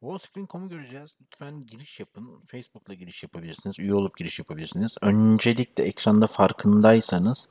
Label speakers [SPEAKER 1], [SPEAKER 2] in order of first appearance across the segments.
[SPEAKER 1] Wallscreen.com'u göreceğiz. Lütfen giriş yapın. Facebook'la giriş yapabilirsiniz. Üye olup giriş yapabilirsiniz. Öncelikle ekranda farkındaysanız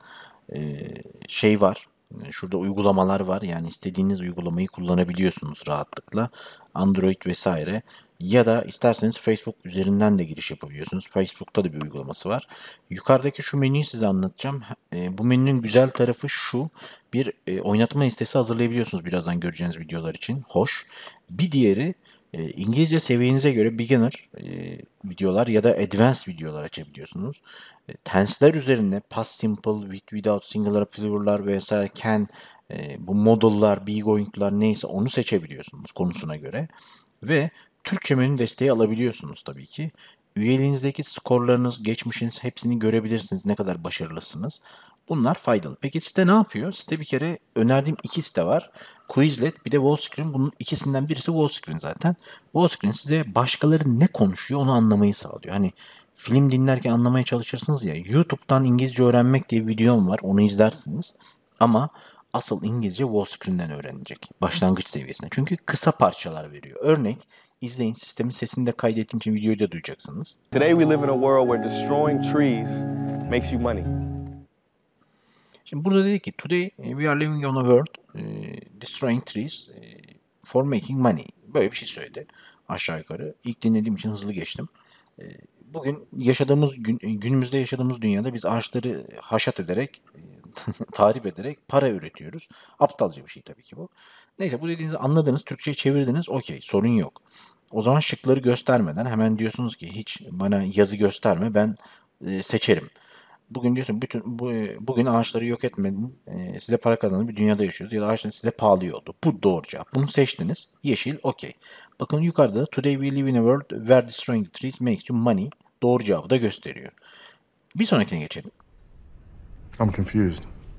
[SPEAKER 1] şey var. Şurada uygulamalar var. Yani istediğiniz uygulamayı kullanabiliyorsunuz rahatlıkla. Android vesaire. Ya da isterseniz Facebook üzerinden de giriş yapabiliyorsunuz. Facebook'ta da bir uygulaması var. Yukarıdaki şu menüyü size anlatacağım. Bu menünün güzel tarafı şu. Bir oynatma listesi hazırlayabiliyorsunuz birazdan göreceğiniz videolar için. Hoş. Bir diğeri İngilizce seviyenize göre beginner videolar ya da advanced videolar açabiliyorsunuz. Tense'ler üzerine past simple, with, without, singular, plural'lar vesaire can, bu modal'lar, be going'lar neyse onu seçebiliyorsunuz konusuna göre. Ve Türkçe menü desteği alabiliyorsunuz tabii ki. Üyeliğinizdeki skorlarınız, geçmişiniz hepsini görebilirsiniz. Ne kadar başarılısınız. Bunlar faydalı. Peki site ne yapıyor? Site bir kere önerdiğim iki site var. Quizlet bir de Wallscreen. Bunun ikisinden birisi Wallscreen zaten. Wallscreen size başkaları ne konuşuyor onu anlamayı sağlıyor. Hani film dinlerken anlamaya çalışırsınız ya. YouTube'dan İngilizce öğrenmek diye bir videom var. Onu izlersiniz. Ama asıl İngilizce Wallscreen'den öğrenilecek. Başlangıç seviyesinde. Çünkü kısa parçalar veriyor. Örnek izleyin, sistemin sesini de kaydettiğim için videoyu da duyacaksınız.
[SPEAKER 2] Today we live in a world where destroying trees makes you money.
[SPEAKER 1] Şimdi burada dedi ki today we are living on a world destroying trees for making money. Böyle bir şey söyledi aşağı yukarı. İlk dinlediğim için hızlı geçtim. Bugün günümüzde yaşadığımız dünyada biz ağaçları haşat ederek, tahrip ederek para üretiyoruz. Aptalca bir şey tabii ki bu. Neyse bu dediğinizi anladınız, Türkçe'ye çevirdiniz, okey, sorun yok. O zaman şıkları göstermeden hemen diyorsunuz ki hiç bana yazı gösterme, ben seçerim. Bugün diyorsun bugün ağaçları yok etmedin, size para kazanan bir dünyada yaşıyoruz ya da ağaçlar size pahalı oldu. Bu doğru cevap. Bunu seçtiniz. Yeşil, okey. Bakın yukarıda today we live in a world where destroying the trees makes you money. Doğru cevabı da gösteriyor. Bir sonrakine geçelim.
[SPEAKER 3] I'm confused.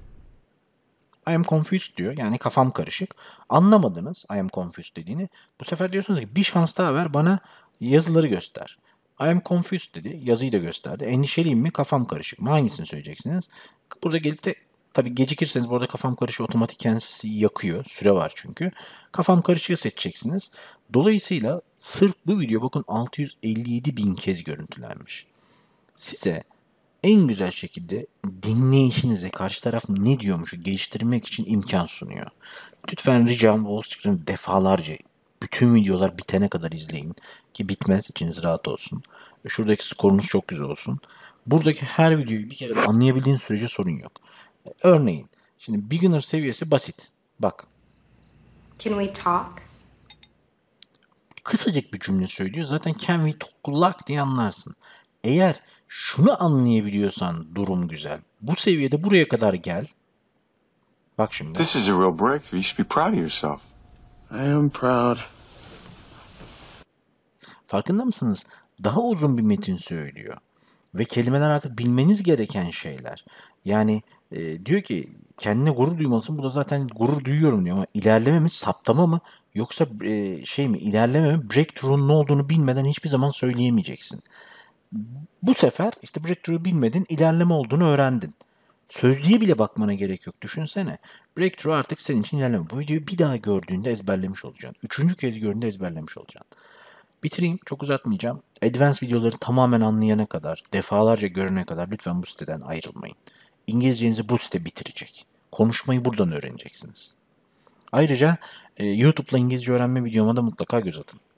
[SPEAKER 1] I am confused diyor. Yani kafam karışık. Anlamadınız I am confused dediğini. Bu sefer diyorsunuz ki bir şans daha ver, bana yazıları göster. I am confused dedi. Yazıyı da gösterdi. Endişeliyim mi? Kafam karışık mı? Hangisini söyleyeceksiniz? Burada gelip de tabii gecikirseniz burada kafam karışık otomatik kendisi yakıyor. Süre var çünkü. Kafam karışığı seçeceksiniz. Dolayısıyla sırf bu video bakın 657 bin kez görüntülenmiş. Size en güzel şekilde dinleyişinize karşı taraf ne diyormuşu geliştirmek için imkan sunuyor. Lütfen ricam Wallscreen'i defalarca bütün videolar bitene kadar izleyin ki bitmez, içiniz rahat olsun. Şuradaki skorunuz çok güzel olsun. Buradaki her videoyu bir kere anlayabildiğin sürece sorun yok. Örneğin şimdi beginner seviyesi basit. Bak.
[SPEAKER 4] Can we talk?
[SPEAKER 1] Kısacık bir cümle söylüyor. Zaten can we talk lak diye anlarsın. Eğer şunu anlayabiliyorsan durum güzel. Bu seviyede buraya kadar gel. Bak şimdi.
[SPEAKER 5] This is a real breakthrough. You should be proud of yourself.
[SPEAKER 3] I am proud.
[SPEAKER 1] Farkında mısınız? Daha uzun bir metin söylüyor. Ve kelimeler artık bilmeniz gereken şeyler. Yani diyor ki kendine gurur duymalısın. Bu da zaten gurur duyuyorum diyor ama ilerleme mi, saptama mı yoksa şey mi, ilerleme mi, breakthrough'un ne olduğunu bilmeden hiçbir zaman söyleyemeyeceksin. Bu sefer işte breakthrough bilmedin, ilerleme olduğunu öğrendin. Sözlüğe bile bakmana gerek yok. Düşünsene. Breakthrough artık senin için ilerleme. Bu videoyu bir daha gördüğünde ezberlemiş olacaksın. Üçüncü kez gördüğünde ezberlemiş olacaksın. Bitireyim. Çok uzatmayacağım. Advanced videoları tamamen anlayana kadar, defalarca görene kadar lütfen bu siteden ayrılmayın. İngilizcenizi bu site bitirecek. Konuşmayı buradan öğreneceksiniz. Ayrıca YouTube'la İngilizce öğrenme videoma da mutlaka göz atın.